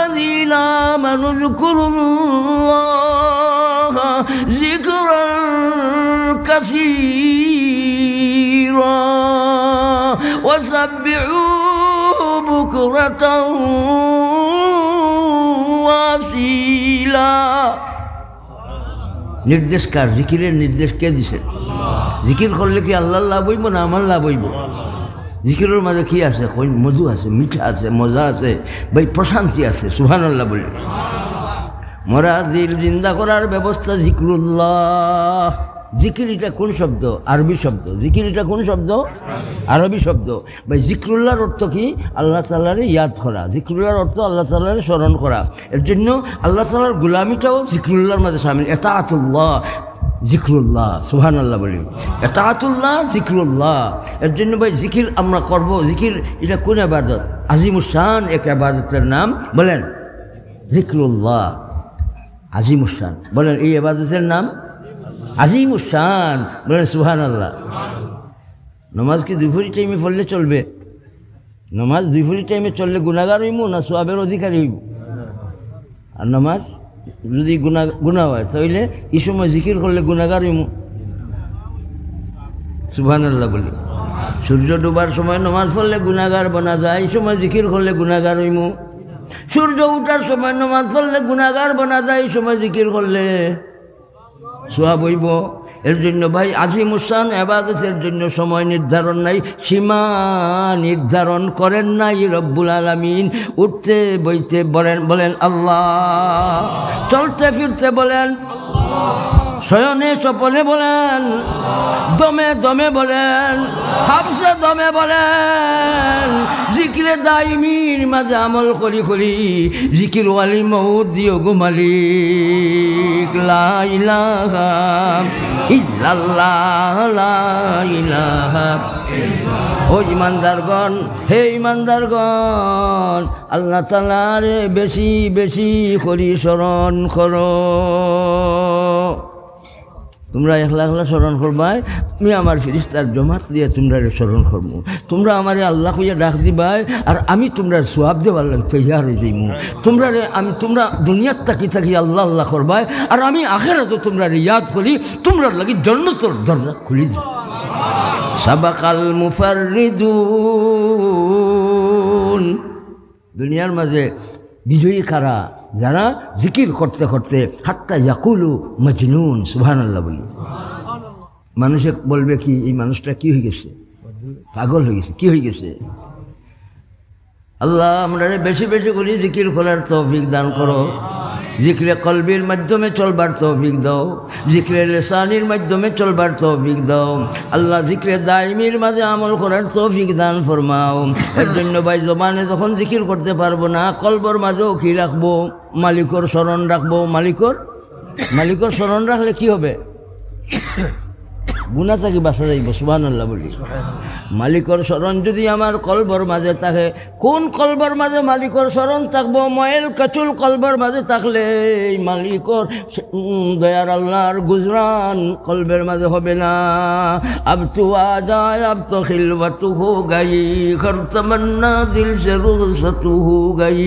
আইয়ুহাল্লাযীনা আমানু যকুরুল্লাহা যিকরান কাসীরা ওয়াসাব্বিহূহু বুকরাতাও ওয়াসীলা। নির্দেশ কার? জিকিরের নির্দেশ কে দিছেন? জিকির করলে কি আল্লাহ লাভ হইব না আমার লাভ হইব? জিকিরের মাঝে কি আছে? মধু আছে, মিঠা আছে, মজা আছে, ভাই প্রশান্তি আছে। সুবহানাল্লাহ বলি। মরা দিল জিন্দা করার ব্যবস্থা জিকরুল্লাহ। জিকির এটা কোন শব্দ? আরবি শব্দ। জিকির এটা কোন শব্দ? আরবি শব্দ। ভাই জিকরুল্লাহর অর্থ কি? আল্লাহ তাআলারে ইয়াদ করা। জিকরুল্লাহর অর্থ আল্লাহ তাআলারে স্মরণ করা। এর জন্য আল্লাহ তাআলার গোলামিটাও জিকরুল্লাহর মধ্যে শামিল। এতাআতুল্লাহ জিকরুল্লাহ। সুবহানাল্লাহ বলি। এতাআতুল্লাহ জিকরুল্লাহ। এর জন্য ভাই জিকির আমরা করব। জিকির এটা কোন ইবাদত? আজিমুশান এক ইবাদতের নাম। বলেন জিকরুল্লাহ। আজিমুশান বলেন এই ইবাদতের নাম আজিমুশান। বলেন সুবহানাল্লাহ। নামাজ কি দুপুরি টাইমে পড়লে চলবে? নামাজ দুপুরি টাইমে চললে গুনাহগার হইব না সওয়াবের অধিকারী হইব? আর নামাজ যদি গুনাহ হয় তাহলে এই সময় জিকির করলে গুনাহগার হইব। সুবহানাল্লাহ বলি। সূর্য ডোবার সময় নামাজ পড়লে গুনাহগার বনা যায়, এই সময় জিকির করলে গুনাহগার হইব। সূর্য উঠার সময় নামাজ পড়লে গুনাহগার বনা যায়, এই সময় জিকির করলে সওয়াব হইব। এর জন্য ভাই আজিমুশান ইবাদতের জন্য সময় নির্ধারণ নাই, সীমা নির্ধারণ করেন নাই রব্বুল আলামিন। উঠতে বইতে বলেন আল্লাহ, চলতে ফিরতে বলেন আল্লাহ, শয়নে স্বপনে বলেন, দমে দমে বলেন, হাফসে দমে বলেন। জিকিরে দাইমির মাঝে আমল করি করি জিকির ওয়ালি মউত দিও গো মালিক। লা ইলাহা ইল্লাল্লাহ, লা ইলাহা ইল্লাল্লাহ। ও ইমানদারগণ, হে ইমানদারগণ, আল্লাহ তাআলারে বেশি বেশি করি স্মরণ করো। তোমরা একলা একলা স্মরণ করবাই, আমি আমার ফেরেশতার জমাত দিয়ে তোমরা স্মরণ করবো। তোমরা আমারে আল্লাহ কইয়া ডাক দিবাই, আর আমি তোমরা সোয়াব দেওয়ার লাগে তৈয়ার হয়ে যাইমু। তোমরা দুনিয়ার থাকি থাকি আল্লাহ আল্লাহ করবাই, আর আমি আখিরাতে তোমরা ইয়াদ করি, তোমরা লাগি জান্নাতের দরজা খুলি দিব। সাবাকাল মুফাররিদুন। দুনিয়ার মাঝে বিজয়ী কারা? যারা জিকির করতে করতে হাত্তা ইয়াকুলু মজনুন। সুবহানাল্লাহ বলি। মানুষে বলবে কি, এই মানুষটা কি হয়ে গেছে? পাগল হয়ে গেছে। কি হয়ে গেছে? আল্লাহ আমরা বেশি বেশি করে জিকির করার তৌফিক দান করো। জিক্রে কলবির মাধ্যমে চলবার তৌফিক দাও, জিক্রে লিসানির মাধ্যমে চলবার তৌফিক দাও। আল্লাহ জিক্রে দাইমির মাঝে আমল করার তৌফিক দান ফরমাও। এর জন্য ভাই জবানে যখন জিকির করতে পারবো না, কলবর মাঝেও কি রাখবো? মালিকর স্মরণ রাখবো। মালিকর স্মরণ রাখলে কি হবে? গুনাহ থেকে বাঁচা যাইব। সুবহানাল্লাহ বলি। মালিকর স্মরণ যদি আমার কলবর মাঝে থাকে, কোন কলবর মাঝে মালিকর স্মরণ থাকবো? ময়েল কাচুল কলবর মাঝে থাকলে মালিকর দয়ার আল্লাহর গুজরান কলবের মাঝে হবে না। আব তু আজায় আব তো খিলওয়াতু হো গাই, ঘর তমন্না দিল সে রুখসতু হো গাই।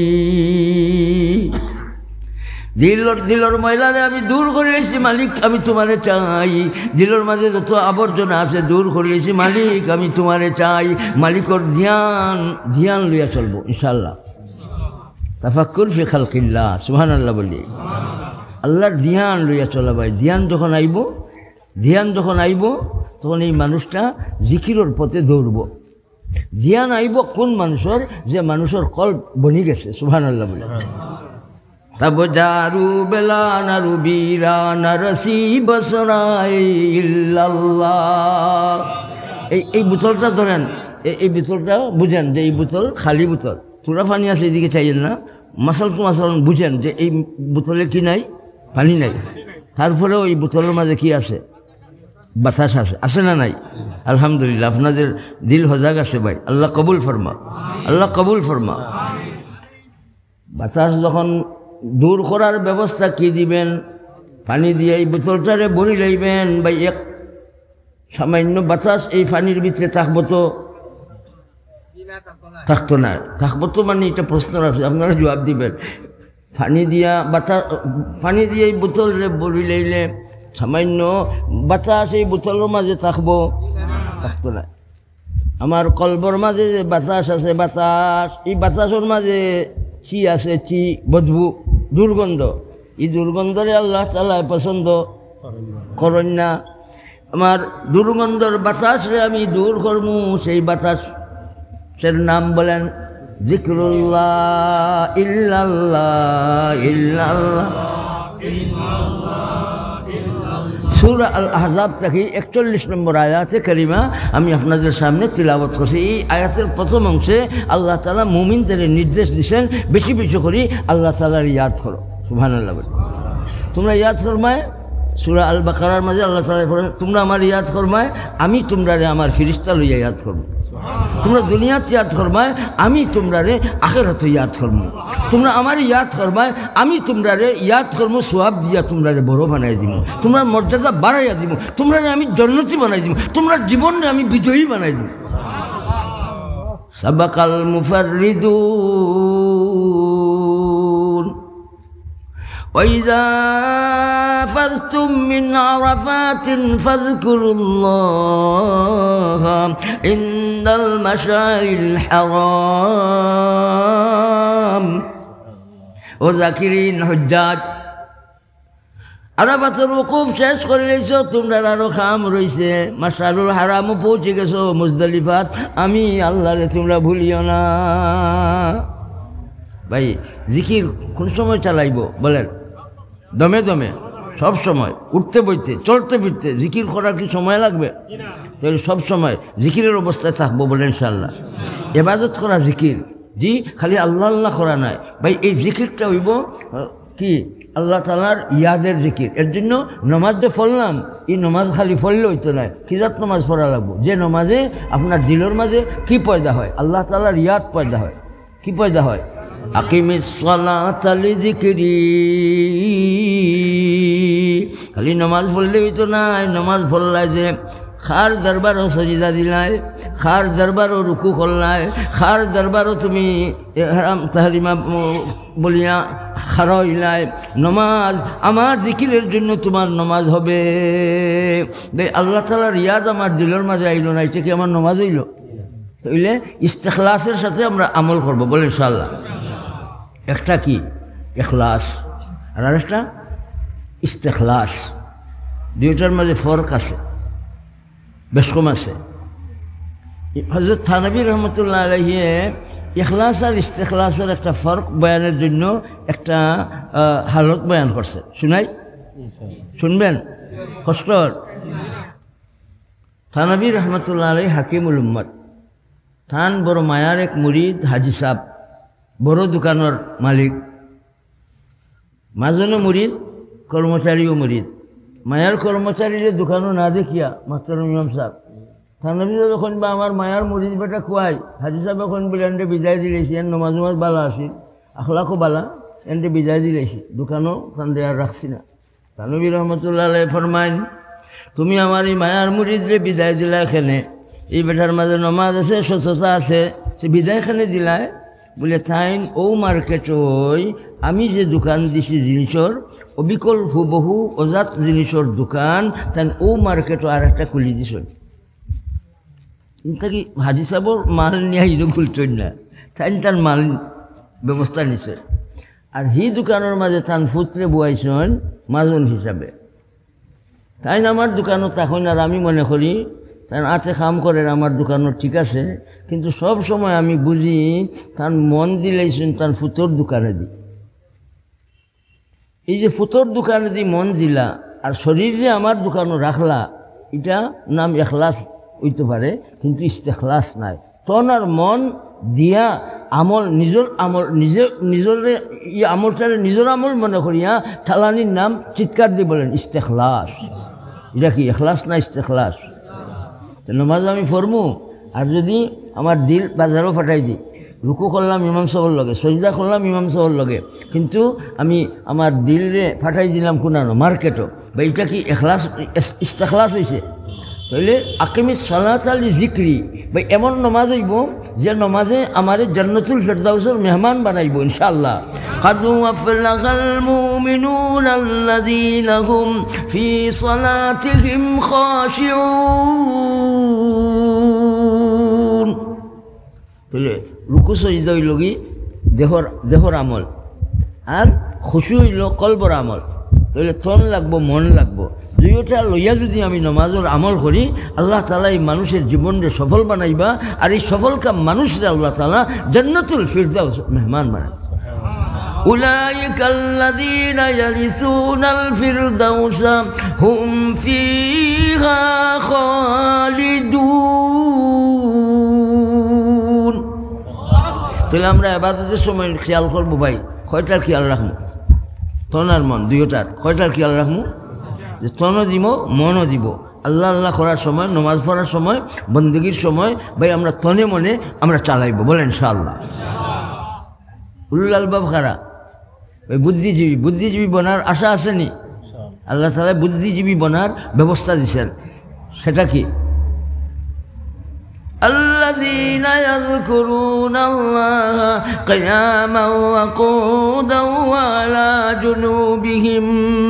দিলর ময়লারে আমি দূর করে এসেছি, মালিক আমি তোমারে চাই। দিলর মাঝে যত আবর্জনা আছে দূর করে এসেছি, মালিক আমি তোমারে চাই। মালিকর ধ্যান লইয়া চলবো ইনশাআল্লাহ। তাফাক্কুর ফি খালকিল্লাহ। সুবহানাল্লাহ বলি। আল্লাহর ধ্যান লইয়া চলা ভাই। ধ্যান যখন আইব তখন এই মানুষটা জিকিরের পথে দৌড়ব। ধ্যান আইব কোন মানুষের? যে মানুষের কল্প বনি গেছে। সুবহানাল্লাহ বলি। তব জারু বেলানা রুবিরা নরসি বসরাই ইল্লাল্লাহ। এই বোতলটা ধরেন, এই বোতলটা বুঝেন যে এই বোতল খালি বোতল, পুরা পানি আছে এদিকে চাইলেন না। মাসাল বুঝেন যে এই বোতলে কি নাই? পানি নাই। তারপরেও এই বোতলের মাঝে কি আছে? বাতাস আছে। আছে না নাই? আলহামদুলিল্লাহ। আপনাদের দিল হজাগ আছে ভাই। আল্লাহ কবুল ফরমা, আল্লাহ কবুল ফরমা। বাতাস যখন দূর করার ব্যবস্থা কি দিবেন? পানি দিয়ে এই বোতলটারে ভরি লইবেন ভাই। এক সামান্য বাতাস এই পানির ভিতরে থাকবো তো থাকতো না। থাকবো তো মানে এটা প্রশ্ন আছে, আপনারা জবাব দিবেন। পানি দিয়া বাতাস, পানি দিয়ে এই বোতল বলি লাইলে সামান্য বাতাস এই বোতলের মাঝে থাকবো, থাকতো না। আমার কলবর মাঝে যে বাতাস আছে, বাতাস এই বাতাসের মাঝে কি আছে, কি বদবু, দুর্গন্ধ। এই দুর্গন্ধরে আল্লাহ তাআলা পছন্দ করেন না। আমার দুর্গন্ধর বাতাসরে আমি দূর করবো, সেই বাতাসের নাম বলেন যিকরুল্লাহ, ইল্লাল্লাহ, ইল্লাল্লাহ। সূরা আল আহজাব থেকে 41 নম্বর আয়াতে কারিমা আমি আপনাদের সামনে তিলাওয়াত করছি। এই আয়াতের প্রথম অংশে আল্লাহ তাআলা মুমিনদের নির্দেশ দিয়েছেন বেশি বেশি করে আল্লাহ তাআলার ইয়াদ করো। সুবহানাল্লাহ। তোমরা ইয়াদ ফরমায় সূরা আল বাকারার মাঝে আল্লাহ তাআলা বলেন, তোমরা আমার ইয়াদ ফরমায় আমি তোমরারে আমার ফেরেশতা লইয়া ইয়াদ করব। তোমরা দুনিয়াতে ইয়াদ ফরমায় আমি তোমরারে আখিরাতে ইয়াদ করব। তোমরা আমার ইয়াদ ফরমায় আমি তোমরারে ইয়াদ করব, সওয়াব দিয়া তোমরারে বড় বানাই দিব, তোমরা মর্যাদা বাড়াইয়া দিব, তোমরারে আমি জান্নাতি বানাই দিব, তোমরা জীবনে আমি বিজয়ী বানাই দিব। সাবাকাল মুফাররিদুন وإذا أفضتم من عرفات فاذكروا الله عند المشعر الحرام وذاكرين حجاج। আরাফাতের ওকুফ শেষ করে লেছো, তোমরা আরো খাম রইছে, মাশআরুল হারামও পৌঁছে গেছো, মুজদালিফাত। আমি আল্লাহরে তোমরা ভুলিও না। ভাই জিকির কোন সময় চালাইব বলেন? দমে দমে, সব সময়, উঠতে বইতে চলতে ফিরতে। জিকির করার কি সময় লাগবে? তাহলে সব সময় জিকিরের অবস্থায় থাকবো বলেন ইনশাআল্লাহ। ইবাদত করা জিকির, জি, খালি আল্লাহ আল্লাহ করা নাই ভাই। এই জিকিরটা হইব কি? আল্লাহ তাআলার ইয়াদের জিকির। এর জন্য নমাজ যে পড়লাম, এই নমাজ খালি পড়লে হইতো না, কি জাত নমাজ পড়া লাগবো? যে নমাজে আপনার দিলের মাঝে কি পয়দা হয়? আল্লাহ তাআলার ইয়াদ পয়দা হয়। কি পয়দা হয়? আকিমিস সালাতা লিযিকরি। খালি নমাজ পড়লে হইতো না, নমাজ পড়লাই যে খার দরবারও সজিদা দিলাই, খার দরবারও রুকু করলাই, খার দরবারও তুমি ইহরাম তাহরিমা বলিয়া খারা হইলাই। নমাজ আমার জিকিরের জন্য তোমার নমাজ হবে। আল্লাহ তাআলার ইয়াদ আমার দিলের মাঝে আইল না, এটা কি আমার নমাজ হইল? তাইলে ইস্তেখলাসের সাথে আমরা আমল করব বলে ইনশাআল্লাহ। একটা কি ইখলাস, আর আরেকটা ইস্তেখলাস। দুইটার মাঝে ফরক আছে, বেশ কম আছে। হযরত থানবী রহমতুল্লাহ আলাইহি ইখলাস আর ইস্তেখলাসের একটা ফরক বয়ানের জন্য একটা হালত বয়ান করছে। শুনাই? শুনবেন? কষ্ট। থানবী রহমতুল্লাহ আলাইহি হাকিমুল উম্মত। থান বড় মায়ার এক মুরিদ হাজি সাহেব, বড় দোকানের মালিক, মাজনও মুরিদ, কর্মচারীও মুরিদ। মায়ার কর্মচারীরে দোকানও না দেখিয়া মাস্টার ইমাম সাহেব থানবী যখন বা আমার মায়ার মুরিদ বেটা খুয়াই, হাজি সাহেব এখন বলে এনটে বিদায় দিলেছি, এর নমাজ নমাজ বালা আসিল, আখলাকও বালা, এনটে বিদায় দিলেছি, দোকানও কান্দে আর রাখছি না। থানবী রহমতুল্লাহ আলাইহি ফরমাইন, তুমি আমার এই মায়ার মুরিদরে বিদায় দিলা এখানে, এই বেটার মাঝে নমাজ আছে, স্বচ্ছতা আছে, সে বিদায়খানে দিলায় বলে তাইন ও মার্কেট ওই আমি যে দোকান দিছি জিনিসর অবিকল হুবহু অজাত জিনিসর দোকান, তাই ও মার্কেটও আর একটা খুলি দিছ। কি হাজি সাহেবর মাল নিয়ে হিরো খুলছেন না, তাই তার মাল ব্যবস্থা নিছে। আর হি দোকানের মাঝে তান ফুতরে বুয়াইছেন মাজন হিসাবে। তাই আমার দোকানও তখন আর আমি মনে করি তার আতে কাম করেন আমার দোকানও ঠিক আছে, কিন্তু সব সময় আমি বুঝি তার মন দিলেছেন তার ফুতোর দোকানে দি। এই যে ফুতোর দোকানে দি মন দিলা আর শরীরে আমার দোকানও রাখলা, এটা নাম এখলাস হইতে পারে, কিন্তু ইস্তেখলাস নাই। তন আর মন দিয়া আমল, নিজের আমল, নিজের আমলটারে নিজের আমল মনে করিয়া ঠালানির নাম চিৎকার দিয়ে বলেন ইস্তেখলাস। এটা কি এখলাস না ইস্তেখলাস? নমাজ আমি ফরমু, আর যদি আমার দিল বাজারও ফাটাই দিই, রুকু করলাম ইমাম সাহেবের লগে, সজদা করলাম ইমাম সাহেবের লগে, কিন্তু আমি আমার দিলরে ফাটাই দিলাম কোনানো মার্কেটও, বা এটা কি এখলাস ইস্তেখলাস হয়েছে? তাহলে আকিমিস সালাত আলি জিক্রি ভাই এমন নমাজ হইব যে নমাজে আমার জান্নাতুল ফেরদাউসের মেহমান বানাইব ইনশাআল্লাহ। কাদু আফলাগাল মুমিনুন আল্লাযীনা হুম ফি সালাতিহিম খাশিউন। তাহলে রুকু সজদা হইল কি দেহর আমল, আর খুশু হইল কলবর আমল। তাহলে তন লাগবো, মন লাগবো, দুইটা লইয়া যদি আমি নমাজের আমল করি আল্লাহ তাআলা এই মানুষের জীবনকে সফল বানাইবা, আর এই সফল কাম মানুষরা আল্লাহ তাআলা জান্নাতুল ফিরদাউস মেহমান বানাইবা। উলাইকাল্লাযীনা ইয়ারিসুনাল ফিরদাউসা হুম ফিহা খালিদুন। তাহলে আমরা ইবাদতের সময় খেয়াল করবো ভাই, কয়টার খেয়াল রাখবো? তন আর মন দুইটার কয়টার খেয়াল রাখবো? যে তনও দিব মনও দিব। আল্লাহ আল্লাহ করার সময়, নমাজ পড়ার সময়, বন্দেগীর সময় ভাই আমরা তনে মনে আমরা চালাইব, বলেন ইনশাআল্লাহ। উলুল আলবাব কারা? ভাই বুদ্ধিজীবী বনার আশা আসেনি? আল্লাহ তাআলা বুদ্ধিজীবী বনার ব্যবস্থা দিয়েছেন, সেটা কি? الذين يذكرون الله قياما وقعودا وعلى جنوبهم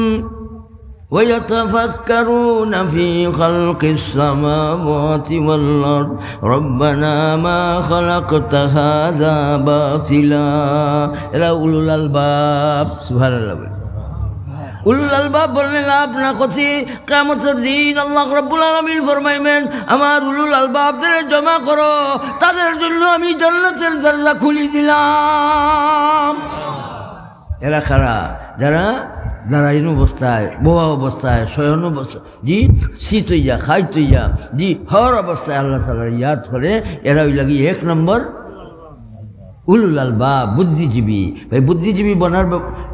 ويتفكرون في خلق السماوات والأرض ربنا ما خلقت هذا باطلا। এরা উলুল আলবাব। সুবহানাল্লাহ। উলুল আলবাব বললে লাভ না করছি, কিয়ামতের দিন আল্লাহ রাব্বুল আলামিন ফরমাইবেন আমার উলুল আলবাবদের জমা করো, তাদের জন্য আমি জান্নাতের দরজা খুলে দিলাম। এরা কারা? যারা দাঁড়াইন অবস্থায়, বোয়া অবস্থায়, শয়ন অবস্থায়, জি শীত হইয়া খাইত হইয়া, জি হর অবস্থায় আল্লাহ তাআলার ইয়াদ করে, এরা ওই লাগি 1 নম্বর উলুল আলবাব, বুদ্ধিজীবী। ভাই বুদ্ধিজীবী বনার